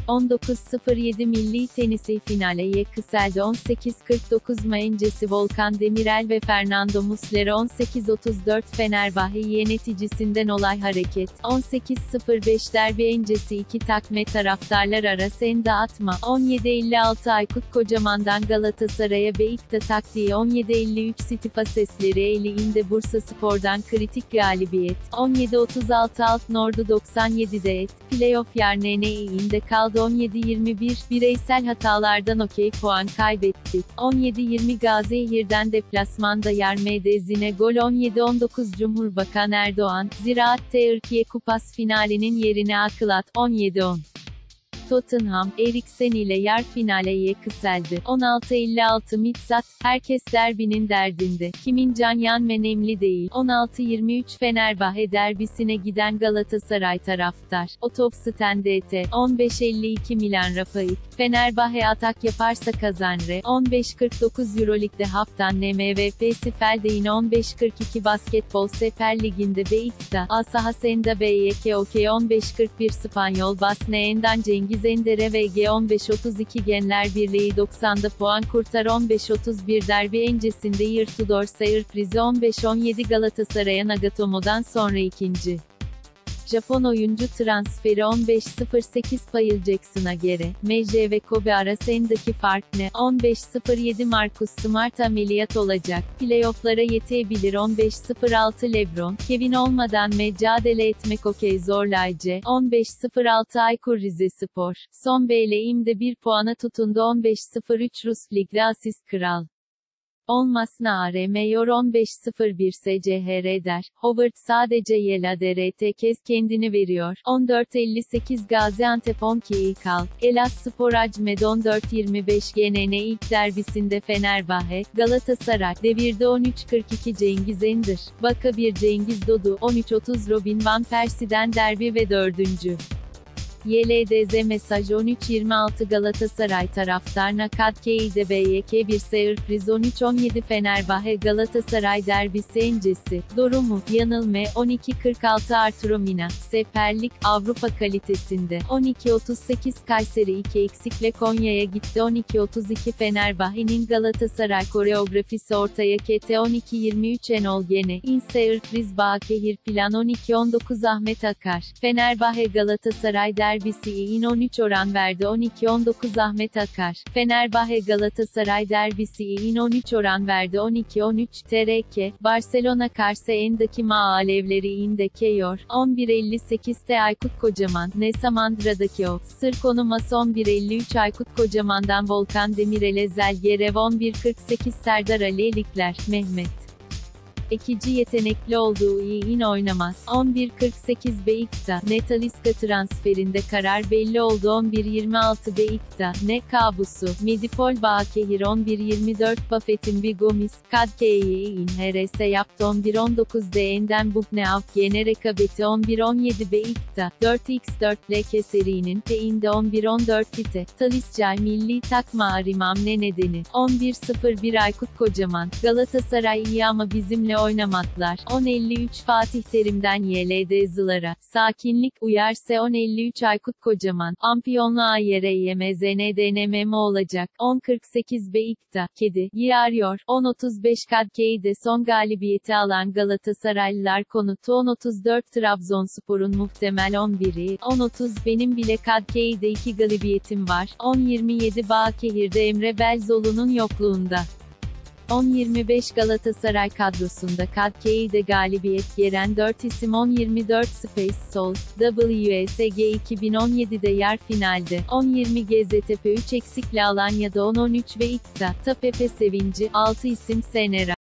19.07 Milli Tenisi finale yükseldi. 18.49 Mancesi Volkan Demirel ve Fernando Muslera. 18.34 Fenerbahçe yöneticisinden olay hareket. 18.05 derbi öncesi iki takme taraftarlar arasında atma. 17.56 Aykut Kocaman'dan Galatasaray'a Beikta taktiği. 17.53 Stipa sesleri elinde Bursaspor'dan kritik galibiyet. 17.36 Alkmaar 97'de playoff yerneğinde kaldı. 17-21, bireysel hatalardan okey puan kaybetti. 17-20 Gazihir'den deplasmanda Yermedezine gol. 17-19 Cumhurbaşkanı Erdoğan, Ziraat Türkiye Kupası finalinin yerine akıl at. 17-10 Tottenham, Eriksen ile yarı finale yükseldi. 16.56 Mitsat, herkes derbinin derdinde. Kimin can yan önemli değil. 16.23 Fenerbahçe derbisine giden Galatasaray taraftar. Otobüsten DT. 15.52 Milan Rapid. Fenerbahçe atak yaparsa kazanır. 15.49 Euroleague'de haftanın MVP'si Feldein. 15.42 Basketbol Süper Ligi'nde Beikta, Asahasenda BYK OK. 15.41 Spanyol Basneen'den Cengiz Ender'e VG. 15.32 Genler Birliği 90'da puan kurtar. 15.31 derbi öncesinde Yırtudor Sayır Prizi. 15.17 Galatasaray'a Nagatomo'dan sonra ikinci Japon oyuncu transferi. 15.08 Phil Jackson'a göre, MJ ve Kobe arasındaki fark ne? 15.07 Marcus Smart ameliyat olacak, playoff'lara yetebilir. 15.06 LeBron, Kevin olmadan mücadele etmek okey zorlayıcı. 15.06 Aykur Rizespor, son beleğimde bir puana tutundu. 15.03 Rus Lig'de asist kral olmasına armıyor. 15.01 SCHR der. Howard sadece Yeladere'te kez kendini veriyor. 14.58 Gaziantep 12 kal. Elazığspor Acmed. 14.25 GNN ilk derbisinde Fenerbahçe, Galatasaray, devirde. 13.42 Cengiz Ender, Baka 1 Cengiz Dodu. 13.30 Robin van Persie'den derbi ve 4. YLDZ mesaj. 13.26 Galatasaray taraftarına Kadıköy'de BYK bir sürpriz. 13.17 Fenerbahçe Galatasaray derbisi öncesi. Doğru mu? Yanılma. 12.46 Arturo Mina, Süper Lig, Avrupa kalitesinde. 12.38 Kayseri 2 eksikle Konya'ya gitti. 12.32 Fenerbahçe'nin Galatasaray koreografisi ortaya kete. 12.23 Enol Gene, sürpriz Bakehir plan. 12.19 Ahmet Akar, Fenerbahçe Galatasaray derbisi in 13 oran verdi. 12.19 Ahmet Akar, Fenerbahçe Galatasaray derbisi in 13 oran verdi. 12.13 TRK, Barcelona karşı endeki alevleri indekiyor. 11.58'te Aykut Kocaman, ne Samandıra'daki o sır konuması. 11.53 Aykut Kocaman'dan Volkan Demirel'e Zelgerev. 11.48 Serdar Ali Elikler, Mehmet Ekici yetenekli olduğu iyi oynamaz. 11.48 Beikta, ne Talisca transferinde karar belli oldu. 11.26 Beikta, ne kabusu, Medipol Bakehir. 11.24 Buffett'in bir Gomis, Kadıköy'in HRS yaptı. 11.19 DN'den Bukneav, gene rekabeti. 11.17 Beikta, 4x4 Leke serinin peğinde. 11.14 Tite, Talisca milli takma arimam ne nedeni? 11.01 Aykut Kocaman, Galatasaray iyi ama bizimle oynamadılar. 10.53 Fatih Terim'den YLDZ'lara, sakinlik uyarsa. 10.53 Aykut Kocaman, ampiyonluğa yere YMZNDNMM olacak. 10.48 Beikta, kedi, arıyor. 10.35 Kadıköy'de son galibiyeti alan Galatasaraylılar konutu. 10.34 Trabzonspor'un muhtemel 11'i. 10.30 benim bile Kadıköy'de 2 galibiyetim var. 10.27 Bakehir'de Emre Belzoğlu'nun yokluğunda. 10.25 Galatasaray kadrosunda Kadıköy'de galibiyet gelen 4 isim. 10.24 Space Souls, WSG 2017'de yarı finalde. 10.20 Geztepe 3 eksikle Alanya'da. 10.13 ve Beikta, Tapepe sevinci, 6 isim Senera.